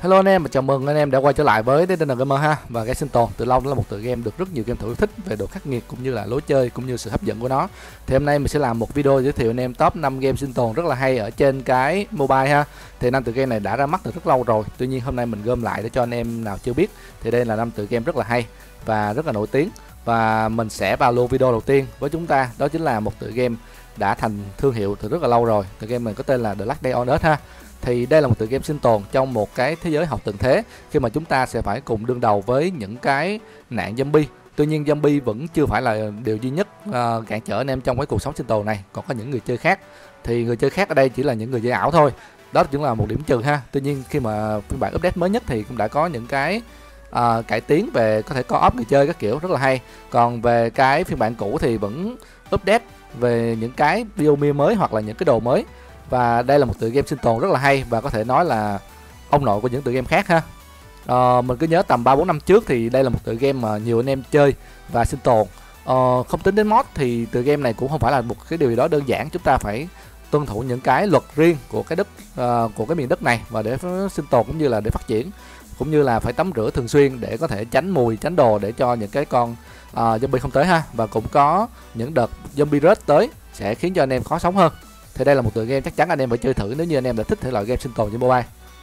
Hello anh em, và chào mừng anh em đã quay trở lại với DTN Gamer ha. Và cái sinh tồn từ lâu đó là một tựa game được rất nhiều game thủ thích về độ khắc nghiệt cũng như là lối chơi cũng như sự hấp dẫn của nó. Thì hôm nay mình sẽ làm một video giới thiệu anh em top 5 game sinh tồn rất là hay ở trên cái mobile ha. Thì năm tựa game này đã ra mắt từ rất lâu rồi, tuy nhiên hôm nay mình gom lại để cho anh em nào chưa biết. Thì đây là 5 tựa game rất là hay và rất là nổi tiếng. Và mình sẽ vào luôn video đầu tiên với chúng ta, đó chính là một tựa game đã thành thương hiệu từ rất là lâu rồi. Tựa game này có tên là The Last Day on Earth ha. Thì đây là một tựa game sinh tồn trong một cái thế giới học tận thế, khi mà chúng ta sẽ phải cùng đương đầu với những cái nạn zombie. Tuy nhiên zombie vẫn chưa phải là điều duy nhất cản trở anh em trong cái cuộc sống sinh tồn này, còn có những người chơi khác. Thì người chơi khác ở đây chỉ là những người chơi ảo thôi, đó cũng là một điểm trừ ha. Tuy nhiên khi mà phiên bản update mới nhất thì cũng đã có những cái cải tiến về có thể co-op người chơi các kiểu rất là hay. Còn về cái phiên bản cũ thì vẫn update về những cái biome mới hoặc là những cái đồ mới. Và đây là một tựa game sinh tồn rất là hay và có thể nói là ông nội của những tựa game khác ha. Mình cứ nhớ tầm 3-4 năm trước thì đây là một tựa game mà nhiều anh em chơi và sinh tồn. Không tính đến mod thì tựa game này cũng không phải là một cái điều gì đó đơn giản. Chúng ta phải tuân thủ những cái luật riêng của cái đất, của cái miền đất này và để sinh tồn cũng như là để phát triển, cũng như là phải tắm rửa thường xuyên để có thể tránh mùi, tránh đồ để cho những cái con zombie không tới ha. Và cũng có những đợt zombie rush tới sẽ khiến cho anh em khó sống hơn. Thì đây là một tựa game chắc chắn anh em phải chơi thử nếu như anh em đã thích thể loại game sinh tồn trên mobile.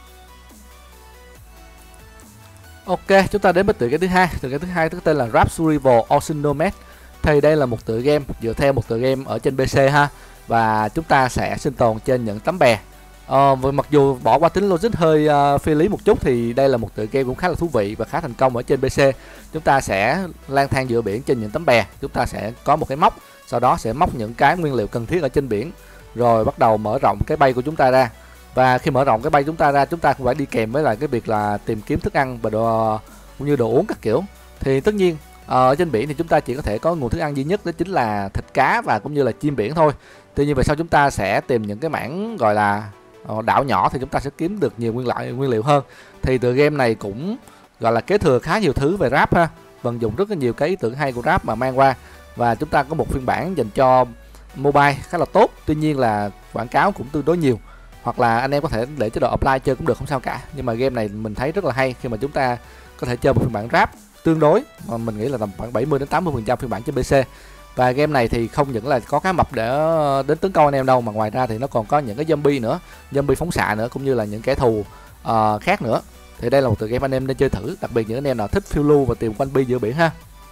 Ok, chúng ta đến với tựa game thứ hai. Tựa game thứ hai có tên là Rap Survival Ocean Nomad. Thì đây là một tựa game dựa theo một tựa game ở trên PC ha. Và chúng ta sẽ sinh tồn trên những tấm bè. Mặc dù bỏ qua tính logic hơi phi lý một chút thì đây là một tựa game cũng khá là thú vị và khá thành công ở trên PC. Chúng ta sẽ lang thang giữa biển trên những tấm bè. Chúng ta sẽ có một cái móc, sau đó sẽ móc những cái nguyên liệu cần thiết ở trên biển, rồi bắt đầu mở rộng cái bay của chúng ta ra. Và khi mở rộng cái bay chúng ta ra, chúng ta cũng phải đi kèm với lại cái việc là tìm kiếm thức ăn và đồ cũng như đồ uống các kiểu. Thì tất nhiên ở trên biển thì chúng ta chỉ có thể có nguồn thức ăn duy nhất, đó chính là thịt cá và cũng như là chim biển thôi. Tuy nhiên về sau chúng ta sẽ tìm những cái mảng gọi là đảo nhỏ thì chúng ta sẽ kiếm được nhiều nguyên liệu hơn. Thì tựa game này cũng gọi là kế thừa khá nhiều thứ về rap ha, vận dụng rất là nhiều cái ý tưởng hay của rap mà mang qua. Và chúng ta có một phiên bản dành cho mobile khá là tốt, tuy nhiên là quảng cáo cũng tương đối nhiều, hoặc là anh em có thể để chế độ offline chơi cũng được, không sao cả. Nhưng mà game này mình thấy rất là hay khi mà chúng ta có thể chơi một phiên bản rap tương đối mà mình nghĩ là tầm khoảng 70-80% phiên bản trên PC. Và game này thì không những là có cá mập để đến tấn công anh em đâu, mà ngoài ra thì nó còn có những cái zombie nữa, zombie phóng xạ nữa, cũng như là những kẻ thù khác nữa. Thì đây là một tựa game anh em nên chơi thử, đặc biệt những anh em nào thích phiêu lưu và tìm quanh bi giữa biển ha.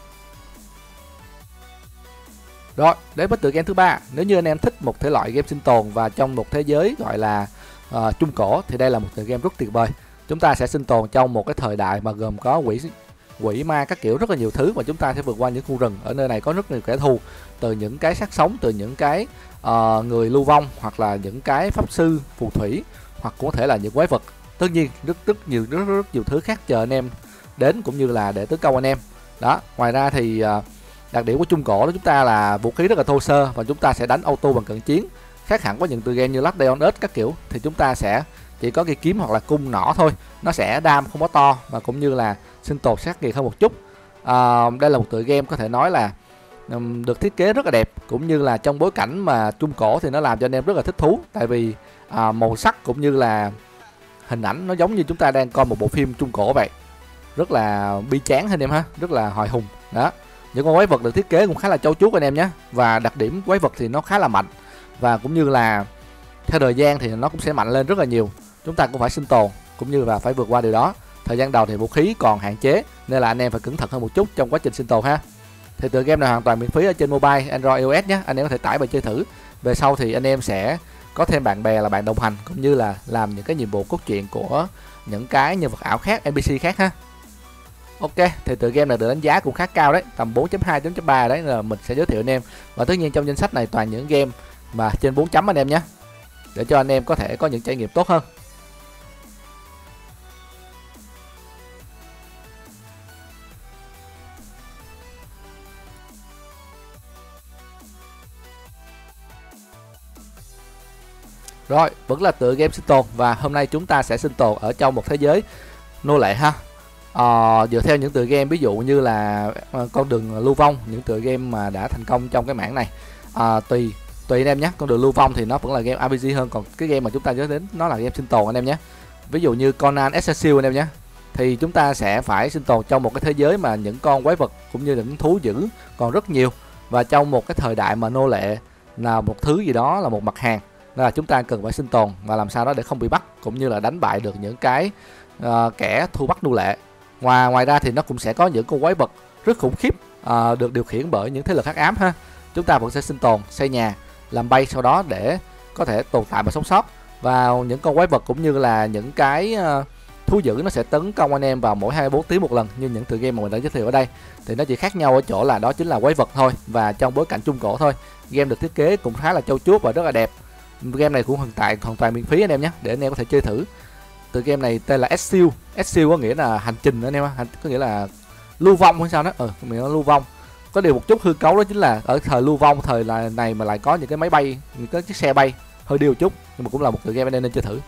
Rồi, đến với tựa game thứ ba. Nếu như anh em thích một thể loại game sinh tồn và trong một thế giới gọi là trung cổ thì đây là một tựa game rất tuyệt vời. Chúng ta sẽ sinh tồn trong một cái thời đại mà gồm có quỷ ma các kiểu, rất là nhiều thứ, và chúng ta sẽ vượt qua những khu rừng. Ở nơi này có rất nhiều kẻ thù, từ những cái xác sống, từ những cái người lưu vong, hoặc là những cái pháp sư phù thủy, hoặc cũng có thể là những quái vật. Tất nhiên rất nhiều thứ khác chờ anh em đến cũng như là để tấn công anh em. Đó, ngoài ra thì đặc điểm của trung cổ đó chúng ta là vũ khí rất là thô sơ và chúng ta sẽ đánh auto bằng cận chiến, khác hẳn với những tựa game như Last Day on Earth các kiểu thì chúng ta sẽ chỉ có cây kiếm hoặc là cung nỏ thôi, nó sẽ đam không có to và cũng như là sinh tồn sát nghiệt hơn một chút. Đây là một tựa game có thể nói là được thiết kế rất là đẹp, cũng như là trong bối cảnh mà trung cổ thì nó làm cho anh em rất là thích thú, tại vì màu sắc cũng như là hình ảnh nó giống như chúng ta đang coi một bộ phim trung cổ vậy, rất là bi tráng anh em ha, rất là hồi hùng đó. Những con quái vật được thiết kế cũng khá là trau chuốt anh em nhé, và đặc điểm quái vật thì nó khá là mạnh, và cũng như là theo thời gian thì nó cũng sẽ mạnh lên rất là nhiều. Chúng ta cũng phải sinh tồn cũng như là phải vượt qua điều đó. Thời gian đầu thì vũ khí còn hạn chế nên là anh em phải cẩn thận hơn một chút trong quá trình sinh tồn ha. Thì tựa game này hoàn toàn miễn phí ở trên mobile Android iOS nhé, anh em có thể tải về chơi thử. Về sau thì anh em sẽ có thêm bạn bè là bạn đồng hành, cũng như là làm những cái nhiệm vụ cốt truyện của những cái nhân vật ảo khác, NPC khác ha. Ok, thì tựa game này được đánh giá cũng khá cao đấy, tầm 4.2, 4.3 đấy, là mình sẽ giới thiệu anh em. Và tất nhiên trong danh sách này toàn những game mà trên 4 chấm anh em nhé, để cho anh em có thể có những trải nghiệm tốt hơn. Rồi, vẫn là tựa game sinh tồn và hôm nay chúng ta sẽ sinh tồn ở trong một thế giới nô lệ ha. Dựa theo những tựa game ví dụ như là con đường lưu vong, những tựa game mà đã thành công trong cái mảng này, tùy anh em nhé. Con đường lưu vong thì nó vẫn là game RPG hơn, còn cái game mà chúng ta nhớ đến nó là game sinh tồn anh em nhé. ví dụ như Conan Exile anh em nhé, thì chúng ta sẽ phải sinh tồn trong một cái thế giới mà những con quái vật cũng như những thú dữ còn rất nhiều, và trong một cái thời đại mà nô lệ là một thứ gì đó là một mặt hàng, nên là chúng ta cần phải sinh tồn và làm sao đó để không bị bắt, cũng như là đánh bại được những cái kẻ thu bắt nô lệ. Ngoài ra thì nó cũng sẽ có những con quái vật rất khủng khiếp được điều khiển bởi những thế lực hắc ám ha. Chúng ta vẫn sẽ sinh tồn, xây nhà, làm bay sau đó để có thể tồn tại và sống sót. Và những con quái vật cũng như là những cái thú dữ nó sẽ tấn công anh em vào mỗi 24 tiếng một lần như những tựa game mà mình đã giới thiệu ở đây. Thì nó chỉ khác nhau ở chỗ là đó chính là quái vật thôi, và trong bối cảnh Trung Cổ thôi. Game được thiết kế cũng khá là trau chuốt và rất là đẹp. Game này cũng hoàn toàn miễn phí anh em nhé, để anh em có thể chơi thử. Tựa game này tên là Exile. Exile có nghĩa là hành trình anh em, có nghĩa là lưu vong hay sao đó, mình nói lưu vong. Có điều một chút hư cấu đó chính là ở thời lưu vong, thời này mà lại có những cái máy bay, những cái chiếc xe bay, hơi điêu chút, nhưng mà cũng là một tựa game anh em nên chơi thử.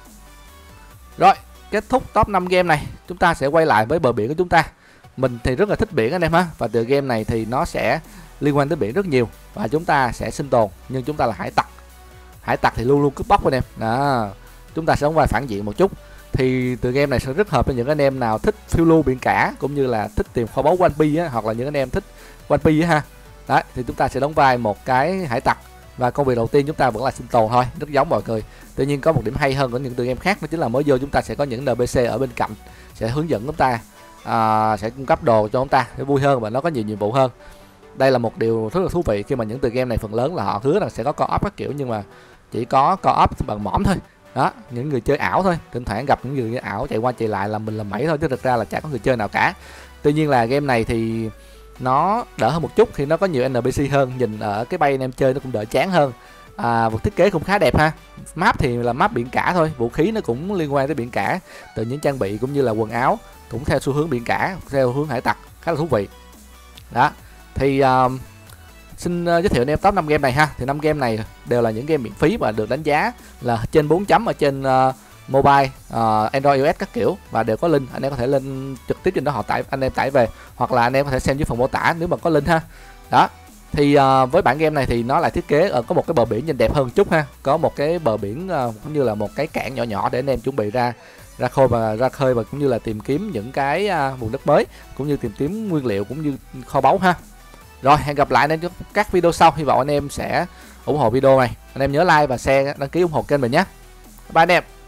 Rồi, kết thúc top 5 game này, chúng ta sẽ quay lại với bờ biển của chúng ta. Mình thì rất là thích biển anh em ha, và tựa game này thì nó sẽ liên quan tới biển rất nhiều, và chúng ta sẽ sinh tồn, nhưng chúng ta là hải tặc. Hải tặc thì luôn luôn cướp bóc anh em. Đó, chúng ta sẽ đóng vai phản diện một chút. Thì tựa game này sẽ rất hợp với những anh em nào thích phiêu lưu biển cả, cũng như là thích tìm kho báu One Piece á, hoặc là những anh em thích One Piece á ha. Đấy, thì chúng ta sẽ đóng vai một cái hải tặc, và công việc đầu tiên chúng ta vẫn là sinh tồn thôi, rất giống mọi người. Tuy nhiên có một điểm hay hơn của những tựa game khác, đó chính là mới vô chúng ta sẽ có những NPC ở bên cạnh sẽ hướng dẫn chúng ta, sẽ cung cấp đồ cho chúng ta để vui hơn và nó có nhiều nhiệm vụ hơn. Đây là một điều rất là thú vị khi mà những tựa game này phần lớn là họ hứa là sẽ có co-op các kiểu, nhưng mà chỉ có co-op bằng mỏm thôi. Đó, những người chơi ảo thôi, thỉnh thoảng gặp những người chơi ảo chạy qua chạy lại làm mình làm mẩy thôi, chứ thực ra là chả có người chơi nào cả. Tuy nhiên là game này thì nó đỡ hơn một chút khi nó có nhiều NPC hơn, nhìn ở cái bay anh em chơi nó cũng đỡ chán hơn. Vật thiết kế cũng khá đẹp ha. Map thì là map biển cả thôi, vũ khí nó cũng liên quan tới biển cả, từ những trang bị cũng như là quần áo cũng theo xu hướng biển cả, theo hướng hải tặc, khá là thú vị. Đó, thì xin giới thiệu anh em top 5 game này ha. Thì 5 game này đều là những game miễn phí và được đánh giá là trên 4 chấm ở trên mobile, Android, iOS các kiểu, và đều có link, anh em có thể lên trực tiếp trên đó, anh em tải về, hoặc là anh em có thể xem dưới phần mô tả nếu mà có link ha. Đó, thì với bản game này thì nó lại thiết kế có một cái bờ biển nhìn đẹp hơn chút ha, có một cái bờ biển cũng như là một cái cảng nhỏ nhỏ để anh em chuẩn bị ra khơi và cũng như là tìm kiếm những cái vùng đất mới, cũng như tìm kiếm nguyên liệu cũng như kho báu ha. Rồi, hẹn gặp lại anh em trong các video sau, hy vọng anh em sẽ ủng hộ video này. Anh em nhớ like và share, đăng ký ủng hộ kênh mình nhé. Bye anh em.